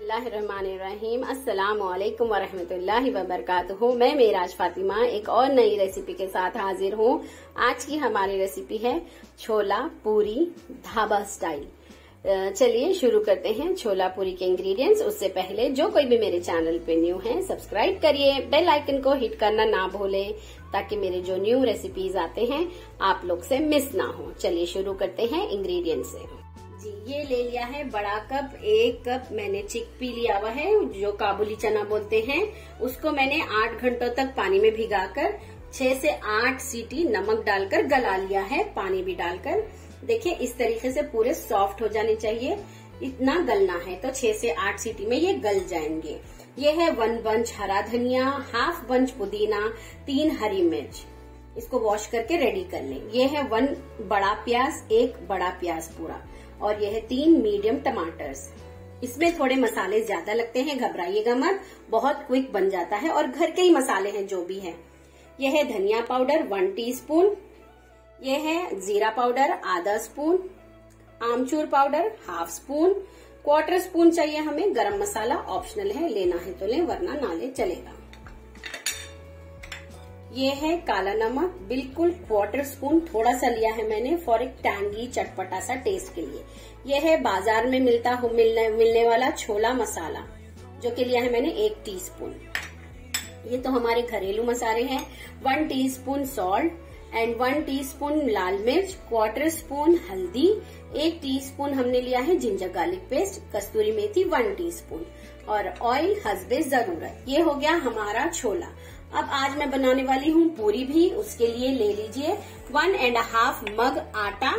बिस्मिल्लाहिर्रहमानिर्रहीम। अस्सलामुअलैकुम वरहमतुल्लाहि वबरकातुहू। मैं मेराज फातिमा एक और नई रेसिपी के साथ हाजिर हूँ। आज की हमारी रेसिपी है छोला पूरी ढाबा स्टाइल। चलिए शुरू करते हैं छोला पूरी के इंग्रेडिएंट्स। उससे पहले जो कोई भी मेरे चैनल पे न्यू है सब्सक्राइब करिए, बेल आइकन को हिट करना ना भूलें ताकि मेरे जो न्यू रेसिपीज आते हैं आप लोग से मिस ना हो। चलिए शुरू करते हैं इंग्रेडिएंट से। जी, ये ले लिया है बड़ा कप, 1 कप मैंने चिकपी लिया हुआ है जो काबुली चना बोलते हैं। उसको मैंने 8 घंटों तक पानी में भिगाकर 6 से 8 सीटी नमक डालकर गला लिया है, पानी भी डालकर। देखिए इस तरीके से पूरे सॉफ्ट हो जाने चाहिए, इतना गलना है तो 6 से 8 सीटी में ये गल जाएंगे। ये है 1 बंच हरा धनिया, हाफ बंच पुदीना, 3 हरी मिर्च। इसको वॉश करके रेडी कर लें। ये है 1 बड़ा प्याज, 1 बड़ा प्याज पूरा, और यह है 3 मीडियम टमाटर्स। इसमें थोड़े मसाले ज्यादा लगते हैं, घबराइएगा मत, बहुत क्विक बन जाता है और घर के ही मसाले हैं जो भी है। यह है धनिया पाउडर 1 टीस्पून, यह है जीरा पाउडर आधा स्पून, आमचूर पाउडर हाफ स्पून, 1/4 स्पून चाहिए हमें गरम मसाला, ऑप्शनल है, लेना है तो लें वरना ना ले चलेगा। ये है काला नमक, बिल्कुल 1/4 स्पून, थोड़ा सा लिया है मैंने फॉर एक टैंगी चटपटा सा टेस्ट के लिए। यह है बाजार में मिलने वाला छोला मसाला जो कि लिया है मैंने 1 टीस्पून। ये तो हमारे घरेलू मसाले हैं। 1 टीस्पून सॉल्ट एंड 1 टीस्पून लाल मिर्च, 1/4 स्पून हल्दी, 1 टीस्पून हमने लिया है जिंजर गार्लिक पेस्ट, कस्तूरी मेथी 1 टीस्पून और ऑयल हस्बे जरूरत। ये हो गया हमारा छोला। अब आज मैं बनाने वाली हूँ पूरी भी, उसके लिए ले लीजिए 1.5 मग आटा,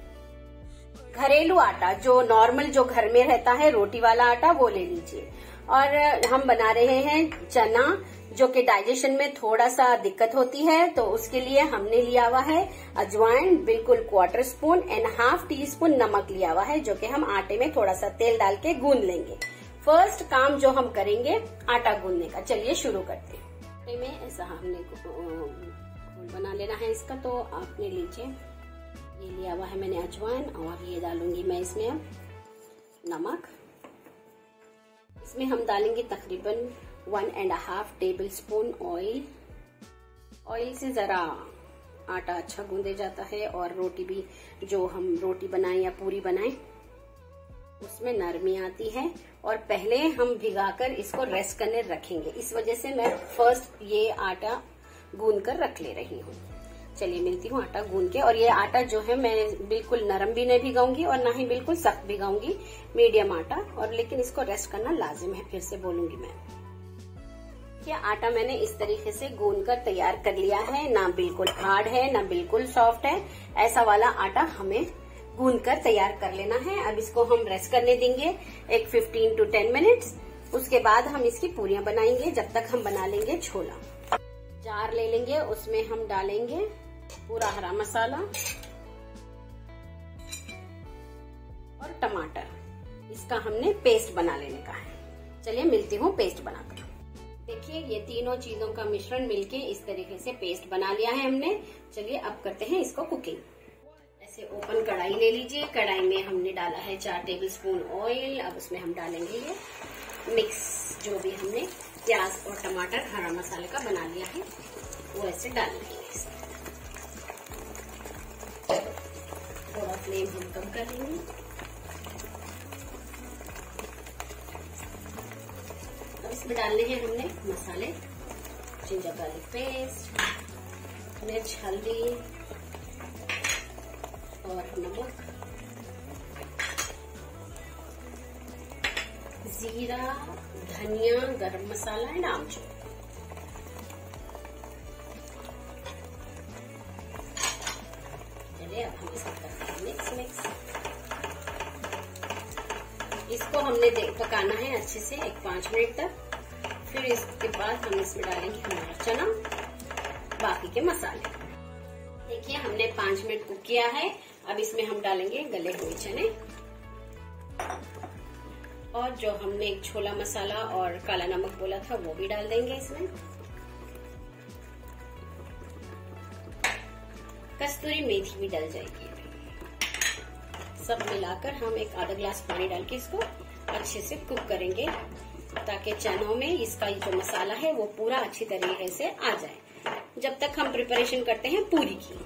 घरेलू आटा जो नॉर्मल जो घर में रहता है रोटी वाला आटा वो ले लीजिए। और हम बना रहे हैं चना जो कि डाइजेशन में थोड़ा सा दिक्कत होती है, तो उसके लिए हमने लिया हुआ है अजवाइन बिल्कुल 1/4 स्पून एंड हाफ टीस्पून नमक लिया हुआ है जो कि हम आटे में थोड़ा सा तेल डाल के गूंद लेंगे। फर्स्ट काम जो हम करेंगे आटा गूंदने का। चलिए शुरू करते हैं। आटे में ऐसा हमने घोल बना लेना है इसका, तो आपने लीजिए ये लिया हुआ है मैंने अजवाइन, और ये डालूंगी मैं इसमें अब नमक। इसमें हम डालेंगे तकरीबन 1.5 टेबल स्पून ऑयल। ऑयल से जरा आटा अच्छा गूंदे जाता है और रोटी भी, जो हम रोटी बनाएं या पूरी बनाएं उसमें नरमी आती है। और पहले हम भिगाकर इसको रेस्ट करने रखेंगे, इस वजह से मैं फर्स्ट ये आटा गूंद कर रख ले रही हूँ। चलिए मिलती हूँ आटा गूंद के। और ये आटा जो है मैं बिल्कुल नरम भी नहीं भिगाऊंगी और ना ही बिल्कुल सख्त भिगाऊंगी, मीडियम आटा। और लेकिन इसको रेस्ट करना लाजिम है, फिर से बोलूंगी मैं। ये आटा मैंने इस तरीके से गूंद कर तैयार कर लिया है, ना बिल्कुल हार्ड है ना बिल्कुल सॉफ्ट है, ऐसा वाला आटा हमें गूंद कर तैयार कर लेना है। अब इसको हम रेस्ट करने देंगे एक 15 to 10 मिनट्स। उसके बाद हम इसकी पूरियां बनाएंगे, जब तक हम बना लेंगे छोला। जार ले लेंगे, उसमें हम डालेंगे पूरा हरा मसाला और टमाटर। इसका हमने पेस्ट बना लेने का है। चलिए मिलती हूँ पेस्ट बनाकर। देखिए ये तीनों चीजों का मिश्रण मिलके इस तरीके से पेस्ट बना लिया है हमने। चलिए अब करते हैं इसको कुकिंग। ऐसे ओपन कढ़ाई ले लीजिए, कढ़ाई में हमने डाला है 4 टेबल स्पून ऑयल। अब उसमें हम डालेंगे ये मिक्स जो भी हमने प्याज और टमाटर हरा मसाले का बना लिया है वो ऐसे डाल देंगे। थोड़ा फ्लेम हम कम कर लेंगे। अब इसमें डालने हैं हमने मसाले, जिंजर गार्लिक पेस्ट, मिर्च हल्दी और नमक, जीरा धनिया गरम मसाला एंड आमचूर। चलिए अब हम इसको करते हैं मिक्स। इसको हमने पकाना है अच्छे से 5 मिनट तक। फिर इसके बाद हम इसमें डालेंगे हमारा चना, बाकी के मसाले। देखिए हमने 5 मिनट कुक किया है। अब इसमें हम डालेंगे गले हुए चने और जो हमने एक छोला मसाला और काला नमक बोला था वो भी डाल देंगे इसमें। कस्तूरी मेथी भी डल जाएगी। सब मिलाकर हम एक आधा ग्लास पानी डाल के इसको अच्छे से कुक करेंगे ताकि चनों में इसका जो मसाला है वो पूरा अच्छी तरीके से आ जाए। जब तक हम प्रिपरेशन करते हैं पूरी की।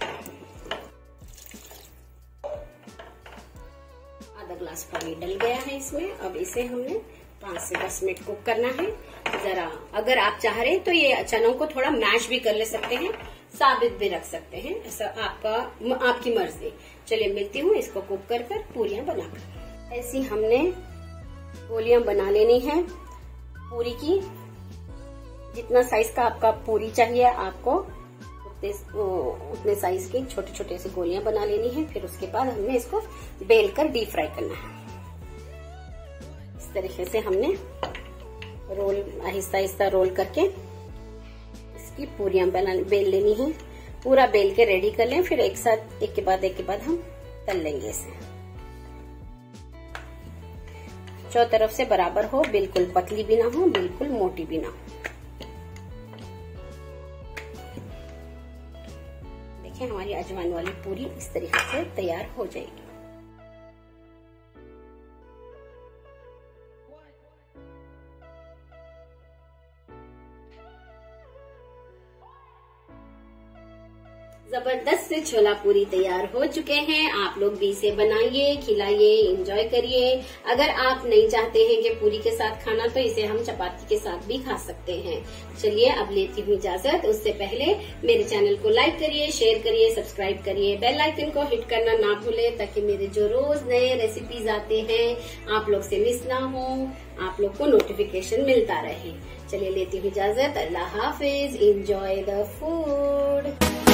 आधा ग्लास पानी डल गया है इसमें। अब इसे हमने 5 से 10 मिनट कुक करना है। जरा अगर आप चाह रहे तो ये चनों को थोड़ा मैश भी कर ले सकते हैं, साबित भी रख सकते हैं, ऐसा आपकी मर्जी। चलिए मिलती हूँ इसको कुक कर पूरियां बनाकर। ऐसी हमने गोलियां बना लेनी है पूरी की। जितना साइज का आपका पूरी चाहिए आपको उतने साइज की छोटे छोटे से गोलियां बना लेनी है। फिर उसके बाद हमने इसको बेल कर डीप फ्राई करना है। इस तरीके से हमने रोल आहिस्ता आहिस्ता रोल करके इसकी पूरियां बेल लेनी है। पूरा बेल के रेडी कर लें, फिर एक साथ एक के बाद हम तल लेंगे इसे। चारों तरफ से बराबर हो, बिल्कुल पतली भी ना हो, बिल्कुल मोटी भी ना हो। देखिए हमारी अजवाइन वाली पूरी इस तरीके से तैयार हो जाएगी। जबरदस्त से छोला पूरी तैयार हो चुके हैं। आप लोग भी इसे बनाइए, खिलाइए, एंजॉय करिए। अगर आप नहीं चाहते हैं कि पूरी के साथ खाना तो इसे हम चपाती के साथ भी खा सकते हैं। चलिए अब लेती हूँ इजाजत। उससे पहले मेरे चैनल को लाइक करिए, शेयर करिए, सब्सक्राइब करिए, बेल आइकन को हिट करना ना भूले ताकि मेरे जो रोज नए रेसिपीज आते हैं आप लोग से मिस ना हो, आप लोग को नोटिफिकेशन मिलता रहे। चलिए लेती हूँ इजाजत। अल्लाह हाफिज। Enjoy the food.